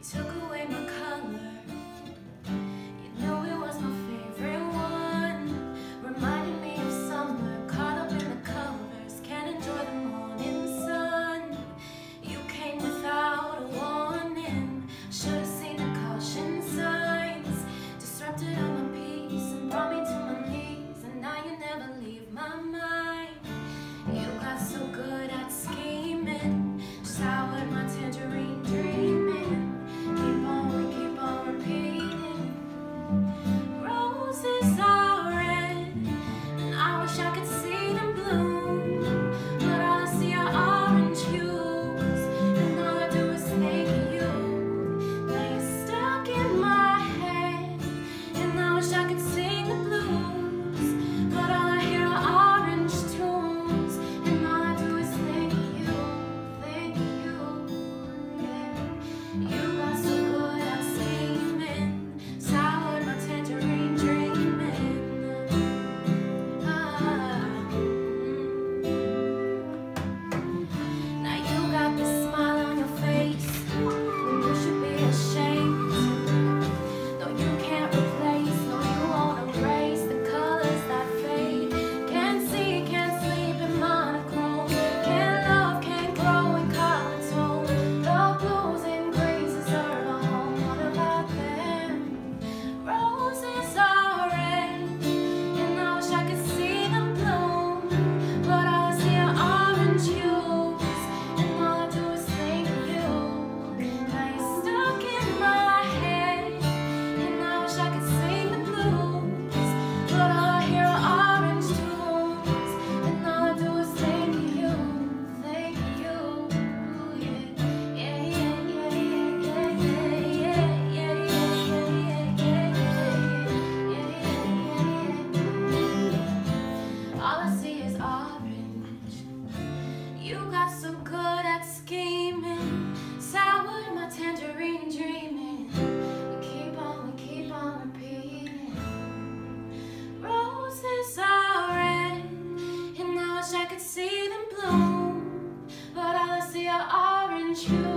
took away my color. You knew it was my favorite one. Reminded me of summer, caught up in the colors. Can't enjoy the morning sun. You came without a warning. Should've seen the caution signs. Disrupted all my peace and brought me to my knees. And now you never leave my mind. You got so good at scheming, soured my tangerine dreaming. Keep on repeating. Roses are red, and I wish I could see them bloom, but all I see are orange hues, and all I do is think of you. Now you're stuck in my head, and I wish I could sing the blues, but all I hear are orange tunes, and all I do is think of you, yeah. You got so good at scheming, soured my tangerine dreaming. Now you got this smile on your face, you should be ashamed. No, you can't replace, no, you won't erase the colors that fade. Can't see, can't sleep in monochrome. Can't love, can't grow in color tone. The blues and greens deserve a home. What about them? Roses are red, and I wish I could see them bloom, but all I see are orange hues, and all I do is think of you. Now you're stuck in my head, and I wish I could sing the blues, but all I hear are orange tunes, and all I do is think of you, yeah, yeah, yeah, yeah, yeah, yeah, yeah, yeah. All I see is orange. You got so good at scheming, soured my tangerine dreaming. We keep on repeating. Roses are red, and I wish I could see them bloom, but all I see are orange hues.